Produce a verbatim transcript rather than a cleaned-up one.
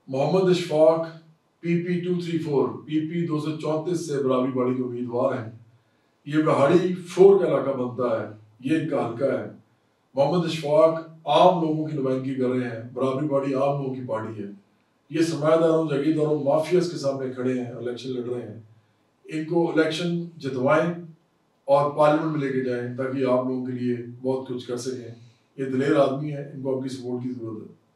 Mohammad Ashfaq P P two three four P P दो सौ चौंतीस से बराबरी बाड़ी के उम्मीदवार हैं। ये वेहाड़ी फोर का इलाका बनता है, ये इनका हल्का है। मोहम्मद अशफाक आम लोगों की नुमाइंदगी कर रहे हैं। बराबरी बाड़ी आम लोगों की पार्टी है। ये सरमायादारों, जागीरदारों, माफियाज के सामने खड़े हैं, इलेक्शन लड़ रहे हैं। इनको इलेक्शन जितवाएं और पार्लियामेंट में लेके जाएं ताकि आप लोगों के लिए बहुत कुछ कर सकें। ये दिलेर आदमी है, इनको आपकी सपोर्ट की जरूरत है।